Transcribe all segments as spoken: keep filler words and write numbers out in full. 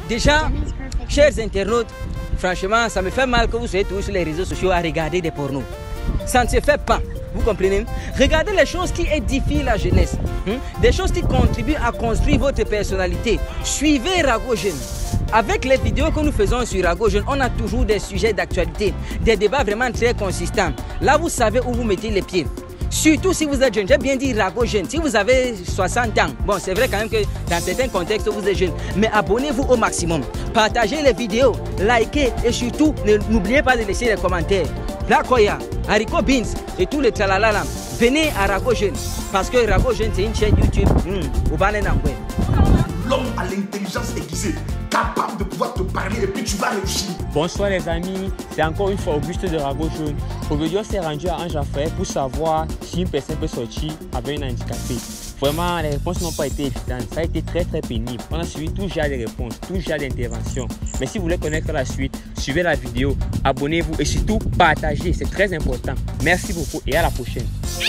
Déjà, chers internautes, franchement, ça me fait mal que vous soyez tous sur les réseaux sociaux à regarder des pornos. Ça ne se fait pas. Vous comprenez? Regardez les choses qui édifient la jeunesse. Hein? Des choses qui contribuent à construire votre personnalité. Suivez Rago Jeune. Avec les vidéos que nous faisons sur Rago Jeune, on a toujours des sujets d'actualité. Des débats vraiment très consistants. Là, vous savez où vous mettez les pieds. Surtout si vous êtes jeune, j'ai bien dit Rago Jeune. Si vous avez soixante ans, bon c'est vrai quand même que dans certains contextes vous êtes jeune, mais abonnez-vous au maximum. Partagez les vidéos, likez et surtout n'oubliez pas de laisser les commentaires. Blakoya, Haricot Beans et tous les tralala, venez à Rago Jeune parce que Rago Jeune c'est une chaîne YouTube. Mmh, l'homme à l'intelligence aiguisée, capable de pouvoir te parler et puis tu vas réussir. Bonsoir les amis, c'est encore une fois Auguste de Rago Jeune. Aujourd'hui on s'est rendu à Ange-Raphaël pour savoir si une personne peut sortir avec un handicapé. Vraiment les réponses n'ont pas été évidentes, ça a été très très pénible. On a suivi tout genre de réponses, tout genre d'interventions. Mais si vous voulez connaître la suite, suivez la vidéo, abonnez-vous et surtout partagez, c'est très important. Merci beaucoup et à la prochaine.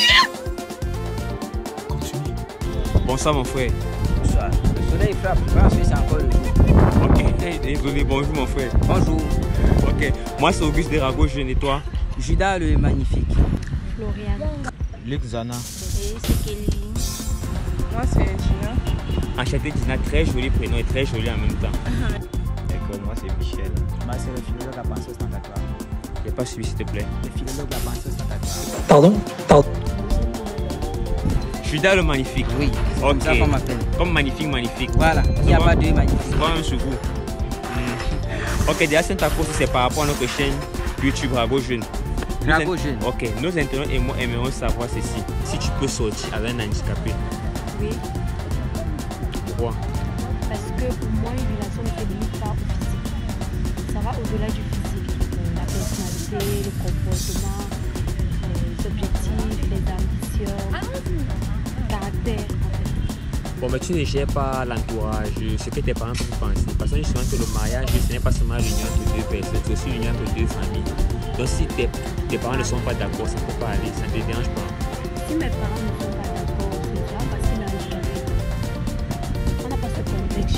Continue. Bonsoir mon frère. Bonsoir. Le soleil frappe, je pense que c'est encore le jour. Ok, désolé, bonjour mon frère. Bonjour. Ok, moi c'est Auguste de Rago Jeune et toi? Judas le magnifique. Florian. Luc Zana. Et c'est Kelly. Moi c'est Gina. Enchanté Gina, très joli prénom et très joli en même temps. D'accord, moi c'est Michel. Moi c'est le philologue à penser ostentatoire. Je n'ai pas suivi s'il te plaît. Le philologue à penser ostentatoire. Pardon? Pardon. Judas le magnifique. Oui, c'est ok. comme ça qu'on m'appelle. Comme magnifique, magnifique. Voilà, il n'y a pas de magnifique. C'est pas même sur vous. Mm. Ok, déjà c'est ta course, c'est par rapport à notre chaîne YouTube Rago Jeune. Rago Jeune. Ok, nos internautes et moi aimerons savoir ceci. Si tu peux sortir avec un handicapé. Oui. Pourquoi? Parce que pour moi, une relation ne se limite pas au physique. Ça va au-delà du physique. La personnalité, le comportement, les objectifs, les ambitions, le caractère en fait. Bon, mais tu ne gères pas l'entourage, ce que tes parents peuvent penser. Parce que je sens que le mariage, ce n'est pas seulement l'union entre deux personnes, c'est aussi l'union entre deux familles. Donc si tes, tes parents ne sont pas d'accord, ça ne peut pas aller, ça ne te dérange pas. Si mes parents ne sont pas d'accord, c'est déjà parce qu'ils n'arrivent jamais. On n'a pas ce complexe.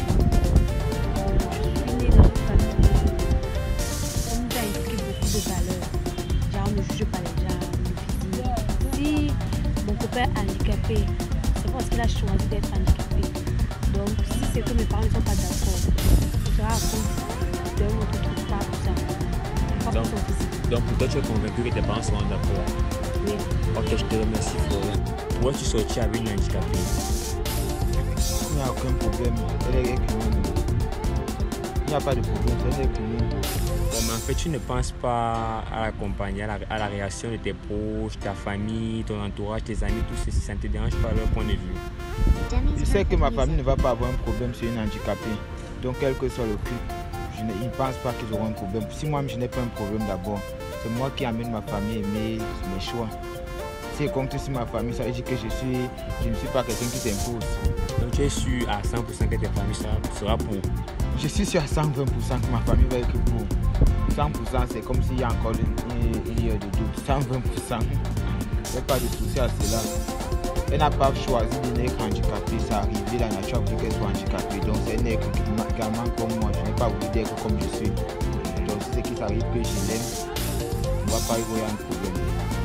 Je suis née dans une famille où on nous a inscrit beaucoup de valeurs. Genre, on ne juge pas les gens, le physique. Si mon copain est handicapé, c'est parce qu'il a choisi d'être handicapé. Donc, si c'est que mes parents ne sont pas d'accord, ce sera à cause d'un autre truc, pas pour ça. Pas pour son physique. Donc pour toi, tu es convaincu que tes parents seront d'accord? Oui. Ok, je te remercie Florian. Pourquoi tu sortis avec une handicapée? Il n'y a aucun problème, elle est économique. Il n'y a pas de problème, elle est économique. Bon, mais en fait, tu ne penses pas à l'accompagner, à, à la réaction de tes proches, ta famille, ton entourage, tes amis, tout ceci, ça ne te dérange pas leur point de vue? Je sais que ma famille ne va pas avoir un problème sur une handicapée. Donc quel que soit le prix, je ne ils pensent pas qu'ils auront un problème. Si moi je n'ai pas un problème d'abord, c'est moi qui amène ma famille et mes, mes choix. Si je compte sur ma famille, ça veut dire que je, suis, je ne suis pas quelqu'un qui s'impose. Donc tu es sûr à cent pour cent que ta famille sera, sera pour? Je suis sûr à cent vingt pour cent que ma famille va être pour. cent pour cent c'est comme s'il y a encore une, une, une heure de doute. cent vingt pour cent. Il n'y a pas de souci à cela. Elle n'a pas choisi de naître handicapée, ça arrive, la nature a voulu qu'elle soit handicapée. Donc c'est un être également comme moi, je n'ai pas voulu d'être comme je suis. Donc c'est ce qui arrive que je l'aime, on ne va pas y avoir un problème.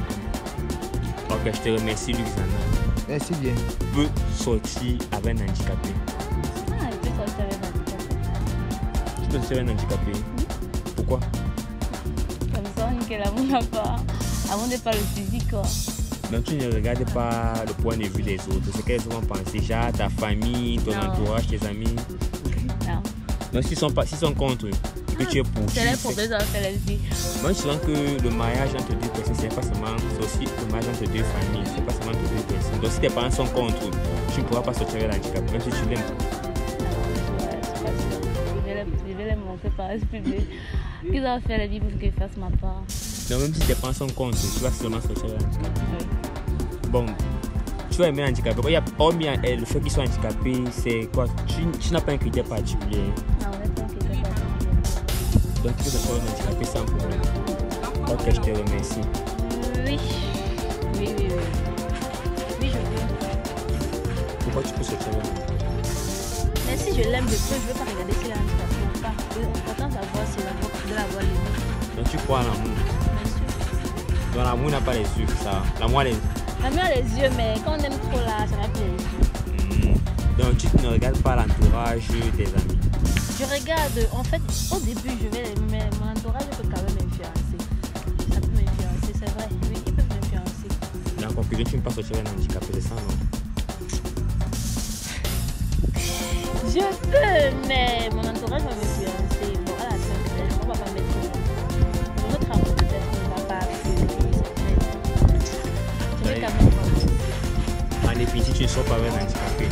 Ok, je te remercie Luc Zana. Merci bien. Tu peux sortir avec un handicapé? Ah, je peux sortir avec un handicapé. Tu peux sortir avec un handicapé? Mmh. Pourquoi? Comme ça, on dit que l'amour n'a pas. L'amour n'est pas le physique quoi. Donc tu ne regardes pas le point de vue des autres, ce qu'elles vont penser, genre ta famille, ton non. entourage, tes amis. Non. Donc s'ils sont, pas, s'ils sont contre et que tu es pour. C'est les problèmes de faire les vies. Moi je sens que le mariage entre deux personnes, c'est pas seulement, c'est aussi le mariage entre deux familles, c'est pas seulement entre deux personnes. Donc si tes parents sont contre, tu ne pourras pas sortir avec l'handicap, même si tu l'aimes. Non, ouais, c'est pas sûr. Je vais les, je vais les montrer par ce public. Qu'ils doivent faire les vies pour qu'ils fassent ma part. Donc même si tes parents sont contre, tu vas seulement sortir avec l'handicap. Oui. Bon, tu vas aimer handicapé. Il y a hormis le fait qu'ils soient handicapés, c'est quoi? Tu, tu n'as pas un critère particulier. Non, on n'a pas un critère particulier. Donc tu peux sortir avec handicapé sans problème. Ok, je te remercie. Oui. Oui, oui, oui. Oui, je veux. Pourquoi tu peux sortir avec handicapé? Mais si je l'aime de peu, je ne veux pas regarder si elle a un handicapé. pas. L'important d'avoir, c'est de l'avoir l'aimé. Donc tu crois en l'amour. Bien sûr. Donc l'amour n'a pas les yeux, ça. L'amour a les... L'amour a les yeux, mais quand on aime trop là, ça reste les yeux. Mmh. Donc tu ne regardes pas l'entourage des amis. Je regarde, en fait, au début, je vais, mais mon entourage peut quand même m'influencer. Ça peut m'influencer, c'est vrai. Oui, ils peuvent m'influencer. Mais en conclusion, tu ne peux pas sortir un handicapé, c'est ça, non? Je peux, mais mon entourage va m'influencer. Bon, à la fin, on va pas mettre notre amour, peut-être, on ne va pas plus. Je vais quand même voir. En définitive, tu ne sors pas avec un handicapé.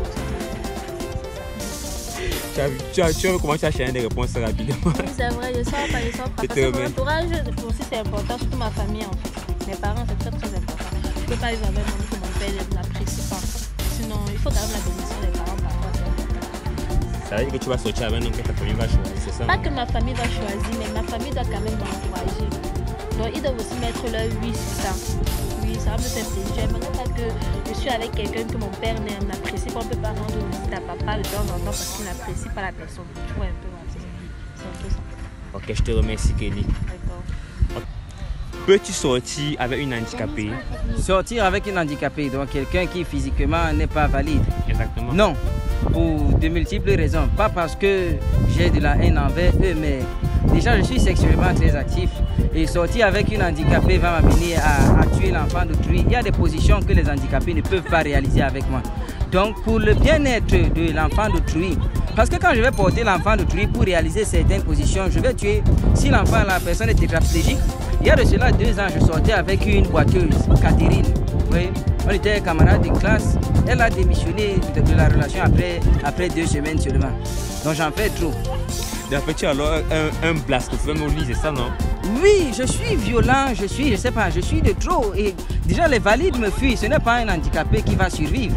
Tu as, tu, as, tu as commencé à chercher des réponses rapidement. Oui, c'est vrai, je ne sors pas, je ne sors pas. Parce que mon entourage, aussi, c'est important, surtout ma famille, en fait. Mes parents, c'est très, très important. Je ne peux pas vivre avec mon que mon père ne l'apprécie pas. Sinon, il faut quand même la bénédiction des parents parfois. Ça veut dire que tu vas sortir avec un homme que ta famille va choisir, c'est ça? Pas que ma famille va choisir, mais ma famille doit quand même m'encourager. Donc, ils doivent aussi mettre leur oui sur ça. Oui, ça va me faire plaisir. J'aimerais pas que je suis avec quelqu'un que mon père n'apprécie pas. On ne peut pas rendre visite à papa de temps en temps parce qu'il n'apprécie pas la personne. Tu vois un peu, c'est un peu ça. Ok, je te remercie, Kelly. D'accord. Peux-tu sortir avec une handicapée? Sortir avec une handicapée, donc quelqu'un qui physiquement n'est pas valide. Exactement. Non, pour de multiples raisons. Pas parce que j'ai de la haine envers eux, mais déjà je suis sexuellement très actif. Et sortir avec une handicapée va m'amener à, à tuer l'enfant d'autrui. Il y a des positions que les handicapés ne peuvent pas réaliser avec moi. Donc pour le bien-être de l'enfant d'autrui, parce que quand je vais porter l'enfant d'autrui pour réaliser certaines positions, je vais tuer. Si l'enfant, la personne est tétraplégique, il y a de cela deux ans, je sortais avec une boiteuse, Catherine. Oui, on était camarades de classe. Elle a démissionné de, de la relation après, après deux semaines seulement. Donc j'en fais trop. D'après tu as alors un, un blastophone au lit, c'est ça, non? Oui, je suis violent, je suis, je sais pas, je suis de trop. Et déjà les valides me fuient, ce n'est pas un handicapé qui va survivre.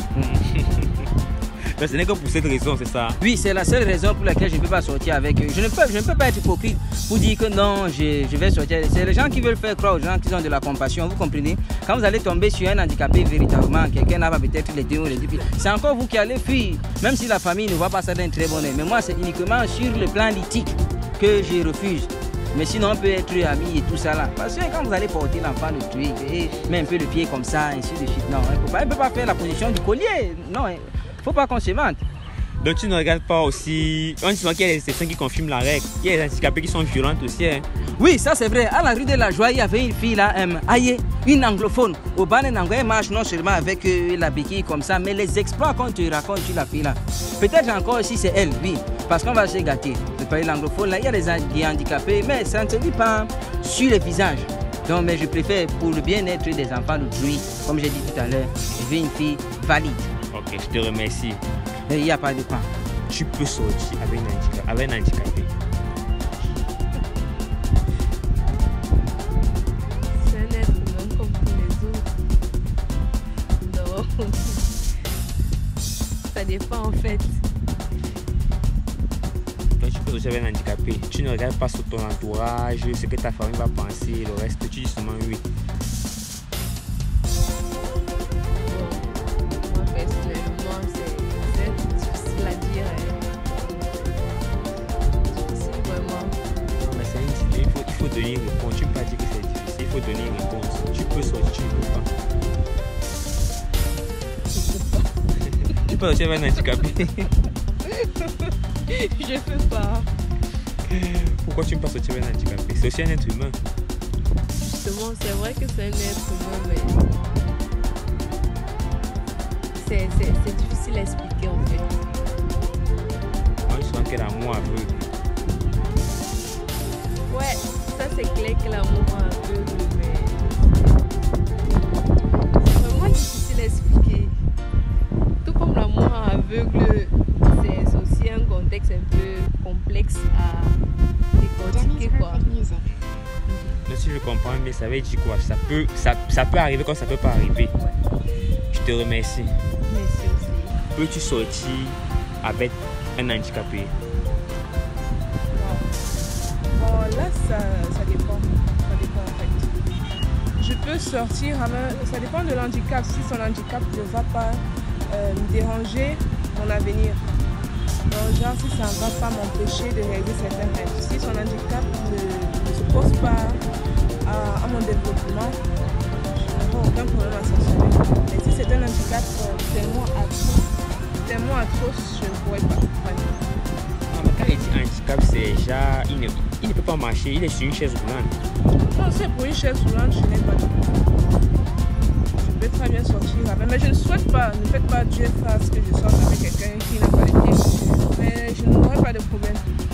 Mais ce n'est que pour cette raison, c'est ça? Oui, c'est la seule raison pour laquelle je ne peux pas sortir avec eux. Je ne peux, je ne peux pas être hypocrite pour dire que non, je, je vais sortir. C'est les gens qui veulent faire croire aux gens qui ont de la compassion, vous comprenez? Quand vous allez tomber sur un handicapé véritablement, quelqu'un n'a pas peut-être les deux ou les deux pieds, c'est encore vous qui allez fuir, même si la famille ne voit pas ça d'un très bon œil. Mais moi, c'est uniquement sur le plan éthique que je refuse. Mais sinon, on peut être amis et tout ça là. Parce que quand vous allez porter l'enfant de tuer, et met un peu le pied comme ça, ainsi de suite, non, il ne peut pas faire la position du collier. Non, il ne faut pas qu'on se mente. Donc tu ne regardes pas aussi... On dit souvent qu'il y a des exceptions qui confirment la règle. Il y a des handicapés qui sont violentes aussi. Hein. Oui, ça c'est vrai. À la rue de la Joie, il y avait une fille là, euh, aïe, une anglophone. Au ban elle marche non seulement avec euh, la béquille comme ça, mais les exploits qu'on te raconte sur la fille là. Peut-être encore si c'est elle, oui. Parce qu'on va se gâter. De parler l'anglophone là, il y a des, des handicapés, mais ça ne se dit pas sur les visages. Donc, mais je préfère pour le bien-être des enfants d'autrui, comme j'ai dit tout à l'heure, je veux une fille valide. Ok, je te remercie. Il n'y a pas de quoi. Tu peux sortir avec un handicapé. Avec un handicapé. C'est un être humain comme tous les autres. Non. Ça dépend en fait. Donc tu peux sortir avec un handicapé. Tu ne regardes pas sur ton entourage, ce que ta famille va penser, le reste, tu dis seulement oui. Donner une réponse, tu ne peux pas dire que c'est difficile, il faut donner une réponse. Tu peux sortir, tu ne peux pas. Tu peux sortir avec un handicapé. Je ne peux pas. Pourquoi tu ne peux pas sortir avec un handicapé? C'est aussi un être humain. Justement, c'est vrai que c'est un être humain, mais c'est difficile à expliquer en fait. Moi, je sens que l'amour aveugle. Ouais. Ça c'est clair que l'amour aveugle, mais c'est vraiment difficile à expliquer. Tout comme l'amour aveugle, c'est aussi un contexte un peu complexe à décortiquer quoi. Mais si je comprends, mais ça veut dire quoi? Ça peut, ça, ça peut arriver comme ça peut pas arriver. Ouais. Je te remercie. Merci aussi. Peux-tu sortir avec un handicapé? Là, ça, ça dépend. Ça dépend en fait. Je peux sortir, ça dépend de l'handicap. Si son handicap ne va pas euh, me déranger mon avenir. Donc, genre, si ça ne va pas m'empêcher de réaliser certains rêves, si son handicap ne, ne se pose pas à, à mon développement, je n'aurai aucun problème à s'en. Mais si c'est un handicap euh, tellement atroce, tellement atroce, je ne pourrais pas. Quand il dit handicap, c'est déjà, il ne, il ne peut pas marcher, il est sur une chaise roulante. Non, c'est pour une chaise roulante, je n'ai pas de problème. Je peux très bien sortir avec, mais je ne souhaite pas, ne faites pas Dieu fasse que je sorte avec quelqu'un qui n'a pas de pieds. Mais je n'aurai pas de problème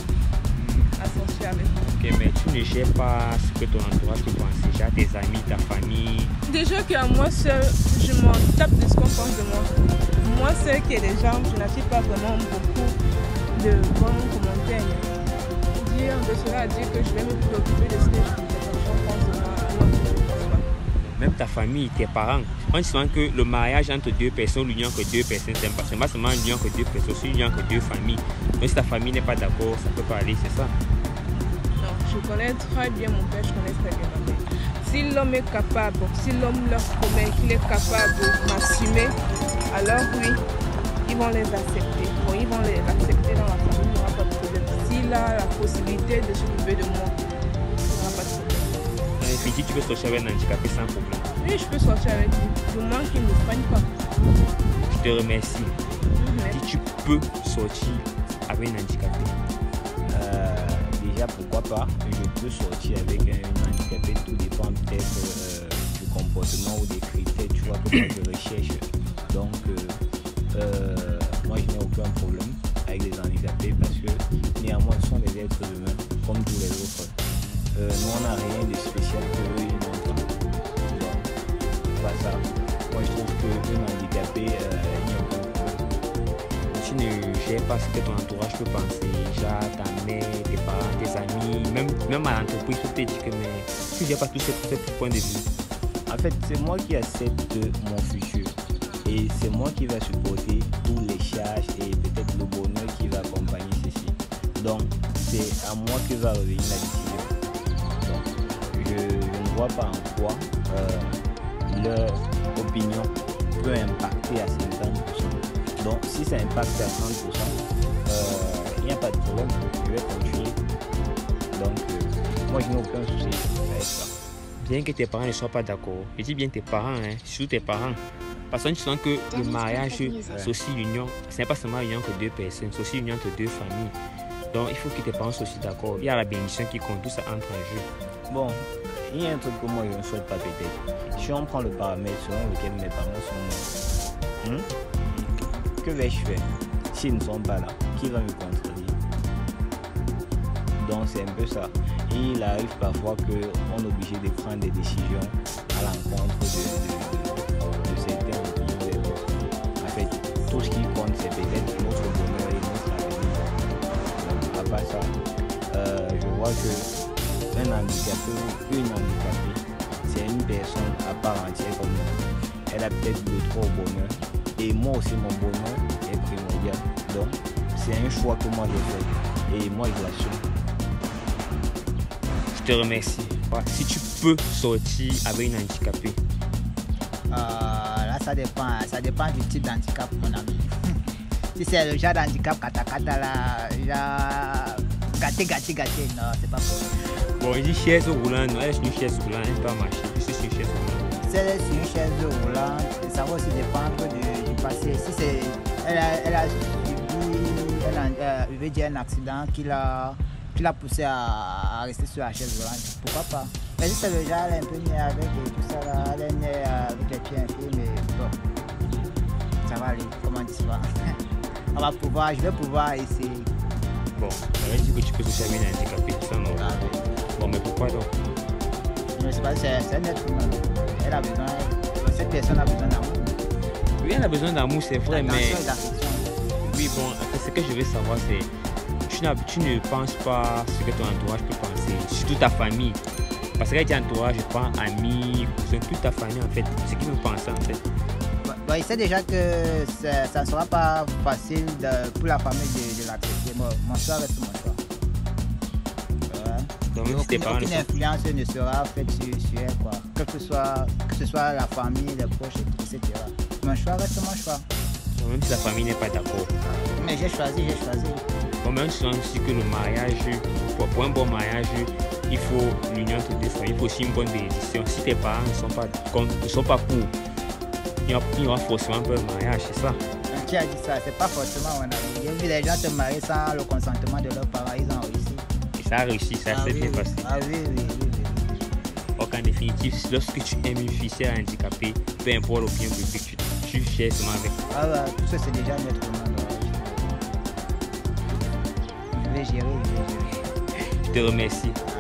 à sortir avec. Ok, mais tu ne gères pas ce que ton entourage peut penser, déjà tes amis, ta famille. Déjà qu'à moi seul, je m'en tape de ce qu'on pense de moi. Moi seul qui ai des jambes, je n'attire pas vraiment beaucoup de bons commentaires. Dire de cela à dire que je vais me préoccuper de ce que les gens pensent de moi. Non, je ne pense pas. Même ta famille, tes parents. On dit souvent que le mariage entre deux personnes, l'union entre deux personnes, c'est pas seulement une union entre deux personnes, c'est une union entre deux familles. Donc si ta famille n'est pas d'accord, ça peut pas aller, c'est ça? Non, je connais très bien mon père, je connais très bien ma mère. Si l'homme est capable, si l'homme leur promet qu'il est capable de m'assumer, alors oui, ils vont les accepter. Bon, ils vont les accepter dans la famille, il n'y aura pas de problème. S'il a la possibilité de s'occuper de moi, il n'y aura pas de problème. Et puis tu peux sortir avec un handicapé sans problème? Oui, je peux sortir avec lui, du moins qu'il ne me freine pas. Je te remercie. Mmh. Si tu peux sortir avec un handicapé? Euh, déjà, pourquoi pas? Je peux sortir avec un handicapé, tout dépend peut-être euh, du comportement ou des critères, tu vois, que moi je recherche. Donc, euh, euh, moi je n'ai aucun problème avec les handicapés parce que néanmoins ce sont des êtres humains comme tous les autres. Euh, nous on n'a rien de spécial que eux ils n'ont pas. Donc, pas ça. Moi je trouve qu'un handicapé, euh, il n'y a aucun problème. Tu ne gères pas ce que ton entourage peut penser, genre ta mère, tes parents, tes amis, même, même à l'entreprise, tu te dis que mais tu ne gères pas tous ces, ces points de vue. En fait, c'est moi qui accepte mon futur. Et c'est moi qui va supporter tous les charges et peut-être le bonheur qui va accompagner ceci. Donc, c'est à moi que va revenir la décision. Donc, je, je ne vois pas en quoi euh, leur opinion peut impacter à cinquante pour cent. Donc, si ça impacte à trente pour cent, euh, il n'y a pas de problème. Je vais continuer. Donc, euh, moi, je n'ai aucun souci avec ça. Bien que tes parents ne soient pas d'accord, je dis bien tes parents, hein, surtout tes parents. Parce qu'on dit souvent que le mariage, c'est aussi l'union, ce n'est pas seulement l'union entre deux personnes, c'est aussi l'union entre deux familles. Donc il faut que tes parents soient aussi d'accord. Il y a la bénédiction qui compte, tout ça entre en jeu. Bon, il y a un truc que moi je ne souhaite pas peut-être. Si on prend le paramètre selon lequel mes parents sont morts, hmm? Que vais-je faire s'ils ne sont pas là? Qui va me contredire? Donc c'est un peu ça. Il arrive parfois qu'on est obligé de prendre des décisions à l'encontre de, de, de, de certains opinions des autres. En fait, tout ce qui compte, c'est peut-être notre bonheur et notre avenir. Donc, à part ça, euh, je vois qu'un handicapé ou une handicapée, c'est une personne à part entière comme nous. Elle a peut-être le trop au bonheur. Et moi aussi, mon bonheur est primordial. Donc, c'est un choix que moi j'ai fait. Et moi, je l'assume. Je te remercie. Si tu peux sortir avec une handicapée? Euh, là, ça dépend, ça dépend du type d'handicap qu'on a. Si c'est le genre d'handicap kata-kata là, genre gâté, gâté, gâté, non, c'est pas possible. Bon, il dit chaise roulante, elle est sur une chaise roulante, elle peut pas marcher, je suis sur une chaise roulante. Si elle est sur une chaise roulante, ça va aussi dépendre du, du passé. Si c'est, elle a, elle a subi, elle a, euh, je vais dire un accident qui l'a qui l'a poussé à, à rester sur la chaise roulante, pourquoi pas? Mais si c'est le genre, elle est un peu née avec et tout ça là, elle est née avec les pieds infirmes, mais bon, ça va aller, comment dire ça? On va pouvoir, je vais pouvoir essayer. Bon, ça veut dire que tu peux aussi avec un handicapé, ça non? Ah, oui. Bon, mais pourquoi donc? Je ne sais pas, c'est un être humain. Elle a besoin, cette personne a besoin d'amour. Oui, elle a besoin d'amour, c'est vrai, mais... Oui, bon, ce que je veux savoir, c'est... Tu, tu ne penses pas ce que ton entourage peut penser, surtout ta famille. Parce que quand tu dis entourage, je prends amis, cousins, toute ta famille en fait, ce qu'ils me pensent en fait. Bon, il sait déjà que ça ne sera pas facile de, pour la famille de, de l'accepter. Bon, mon choix reste mon choix. Ouais. Donc, même si tes parents aucune influence ne sera faite sur, sur elle, quoi. Que, ce soit, que ce soit la famille, les proches, et cetera. Mon choix reste mon choix. même si la famille n'est pas d'accord. Mais j'ai choisi, j'ai choisi. Bon, même si on dit que le mariage, pour, pour un bon mariage, il faut l'union entre deux familles, il faut aussi une bonne bénédiction. Si tes parents ne sont pas contre, ne sont pas pour, il y aura, il y aura forcément un peu de mariage, c'est ça. Qui a dit ça? C'est pas forcément mon ami. J'ai vu les gens se marier sans le consentement de leurs parents, ils ont réussi. Et ça a réussi, ça ah, s'est oui, bien oui. passé. Ah oui, oui, oui. oui. Donc en définitive, lorsque tu aimes une fille, si elle est handicapée, peu importe l'opinion publique, tu, tu gères seulement avec. Ah bah, tout ça c'est déjà notre commande. Je vais gérer, je vais gérer. Je te remercie.